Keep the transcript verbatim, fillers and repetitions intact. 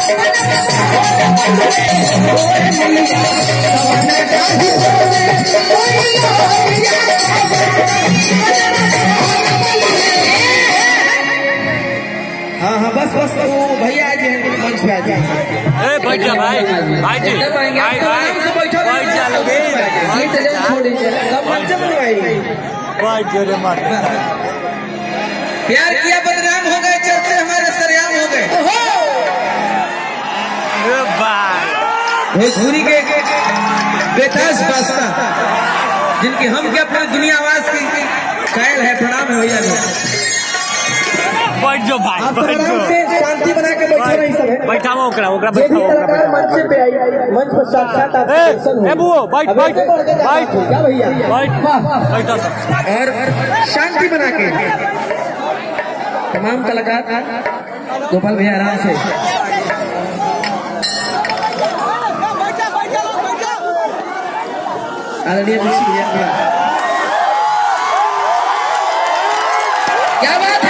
हाँ हाँ बस बस वो भैया आज मंच पे आ जाए। ए बैठ जा भाई भाई जी भाई भाई बैठ जा लोगे सब मंच बनवाएंगे। बैठ जा रे मार प्यार किया बदनाम हो गए चलते हमारे सरेआम हो गए। भोजपुरी के बेताज बादशाह जिनकी हम के अपने दुनिया आवाज की कायल है प्रणाम है भैया जी। बैठ जाओ भाई आप आराम से शांति बना के बैठो नहीं सब है। बैठा हुआ ओकरा ओकरा बैठा हुआ मंच पे आई मंच पर साक्षात आप दर्शन हो। ए बुओ बैठ बैठ बैठ क्या भैया बैठ बैठा सब और शांति बना के तमाम कलाकार गोपाल भैया आराम से आदरणीय भैया क्या बात